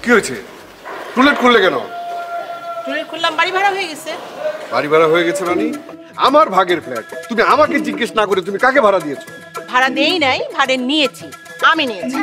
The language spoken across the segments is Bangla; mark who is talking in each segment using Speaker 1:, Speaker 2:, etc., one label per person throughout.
Speaker 1: কি হয়েছে? টুলেট খুললে কেন?
Speaker 2: টুলেট খুললাম, বাড়ি ভাড়া হয়ে গেছে।
Speaker 1: বাড়ি ভাড়া হয়ে গেছে মানে? আমার ভাগের ফ্ল্যাট, তুমি আমাকে জিজ্ঞেস না করে তুমি কাকে ভাড়া দিয়েছো?
Speaker 2: ভাড়া দেই নাই, ভাড়া নিয়েছি, আমি নিয়েছি।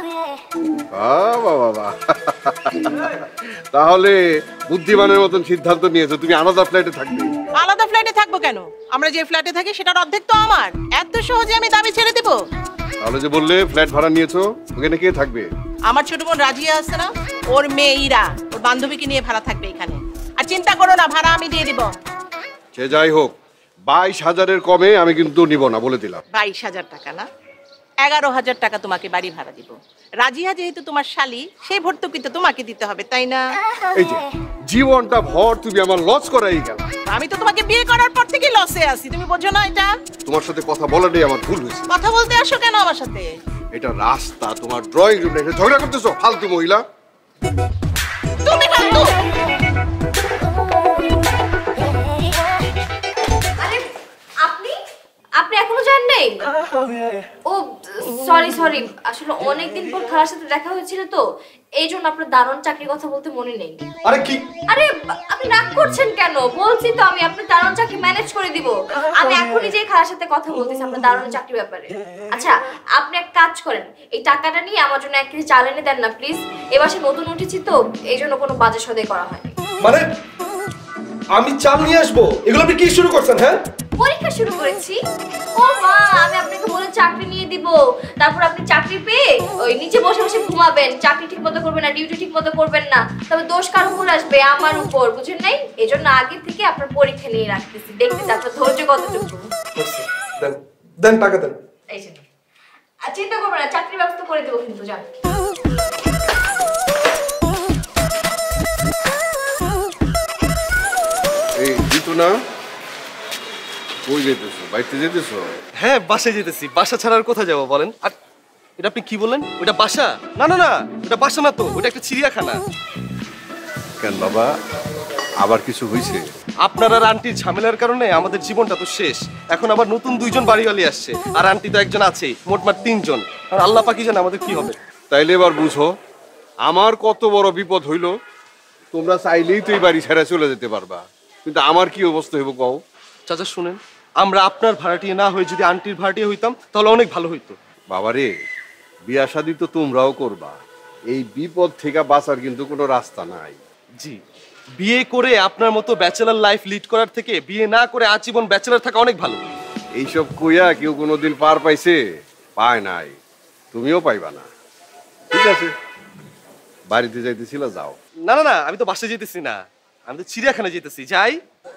Speaker 1: বাবা, তাহলে বুদ্ধিমানের মতন সিদ্ধান্ত নিয়েছো, তুমি আলাদা ফ্ল্যাটে থাকবে।
Speaker 2: আলাদা ফ্ল্যাটে থাকবো কেন? আমরা যে ফ্ল্যাটে থাকি সেটার অর্ধেক তো আমার। এত সহজে আমি দাবি ছেড়ে দেব?
Speaker 1: তাহলে যে বললে ফ্ল্যাট ভাড়া নিয়েছো, ওখানে কে থাকবে?
Speaker 2: আমার ছোট বোন রাজিয়া আছে না, ওর মেয়ে ইরা, ওর বান্ধবীকে নিয়ে ভাড়া থাকবে এখানে। আর চিন্তা করো না, ভাড়া আমি দিয়ে দিব।
Speaker 1: সে যাই হোক, 22,000-এর কমে আমি কিন্তু নিব না, বলে দিলাম।
Speaker 2: 22,000 টাকা না, 11,000 টাকা তোমাকে বাড়ি ভাড়া দিব। রাজিয়া যেহেতু তোমার শালি, সেই ভর্তুকি তো তোমাকে দিতে হবে, তাই না?
Speaker 1: এই যে জীবনটা ভর তুমি আমার লস করাই গেল।
Speaker 2: আমি তো তোমাকে বিয়ে করার পর থেকে লসে আছি, তুমি বোঝো না এটা?
Speaker 1: তোমার সাথে কথা বলাটাই আমার ভুল হয়েছে।
Speaker 2: কথা বলতে আসো কেন আমার সাথে?
Speaker 1: এটা রাস্তা, তোমার ড্রয়িং রুম রেখে ঝগড়া করতেছো, ফালতু মহিলা।
Speaker 2: তুমি ফালতু।
Speaker 3: আরে আপনি এখনো যান নাই? ও সরি, আসলে অনেকদিন পর খালার সাথে দেখা হয়েছিল তো, এই জন্য আপনার দারুণ চাকরির কথা বলতে মনে নেই।
Speaker 1: আরে কি?
Speaker 3: আরে আপনি রাগ করছেন কেন? বলছি তো আমি আপনার দারুণ চাকরি ম্যানেজ করে দিব। আমি এখনই যে খালার সাথে কথা বলতেছি আপনার দারুণ চাকরির ব্যাপারে। আচ্ছা আপনি এক কাজ করেন, এই টাকাটা নিয়ে আমার জন্য 1 কেজি চাল এনে দেন না প্লিজ। এবার সে নতুন উঠেছি তো, এই জন্য কোনো বাজে সদাই করা হয়নি।
Speaker 4: মানে আমি চাল নিয়ে আসবো? এগুলো আপনি কি শুরু করছেন? হ্যাঁ,
Speaker 3: পরীক্ষা শুরু করেছি। ও মা, আমি আপনাকে বলে চাকরি নিয়ে দিব, তারপর আপনি চাকরি পেয়ে ওই নিচে বসে বসে ঘুমাবেন, চাকরি ঠিকমতো করবেন না, ডিউটি ঠিকমতো করবেন না, তবে দোষ কার উপর আসবে? আমার উপর, বুঝেন নাই? এজন্য আগে থেকে আপনার পরীক্ষা নিয়ে রাখতেছি, দেখতেছি আপনার ধৈর্য কতটুকু।
Speaker 4: দেন টাকা দেন।
Speaker 3: এই জন্য আর চিন্তা করবেন না, চাকরির ব্যবস্থা করে দেবো কিন্তু, জান।
Speaker 1: এই জিতু না, কই যেতেছো? বাইরে যেতেছো?
Speaker 4: হ্যাঁ, বাসায় যেতেছি। বাসা ছাড়া আর কোথায় যাবো বলেন? আর এটা আপনি কি বললেন? ওটা বাসা? না না না, ওটা বাসা না তো, ওটা একটা চিড়িয়াখানা।
Speaker 1: কেন বাবা, আবার কিছু হয়েছে?
Speaker 4: আপনার আর আন্টির ঝামেলার কারণে আমাদের জীবনটা তো শেষ। এখন আবার নতুন 2 জন বাড়িওয়ালি আসছে, আর আন্টি তো একজন আছেই, মোটমাট 3 জন। আর আল্লাহ পাকই জানে আমাদের কি হবে।
Speaker 1: তাইলে এবার বুঝো আমার কত বড় বিপদ হইল। তোমরা চাইলেই তো এই বাড়ি ছেড়ে চলে যেতে পারবা, কিন্তু আমার কি অবস্থা হইব কও?
Speaker 4: চাচা শুনেন, আমরা আপনার ভাড়াটিয়া না হয়ে যদি আন্টির ভাড়াটিয়া হইতাম তাহলে অনেক ভালো হইতো।
Speaker 1: বাবারে, বিয়া শাদী তো তোমরাও করবা, এই বিপদ থেকে বাঁচার কিন্তু কোনো রাস্তা নাই।
Speaker 4: জি, বিয়ে করে আপনার মতো ব্যাচেলার লাইফ লিড করার থেকে বিয়ে না করে আজীবন ব্যাচেলার থাকা অনেক ভালো।
Speaker 1: এইসব কইয়া কেউ কোনোদিন পার পাইছে? পায় নাই, তুমিও পাইবা না। ঠিক আছে, বাড়িতে যাইতেছিল, যাও।
Speaker 4: না না না, আমি তো বাসায় যেতেছি না, আমি তো চিড়িয়াখানা যেতেছি। যাই?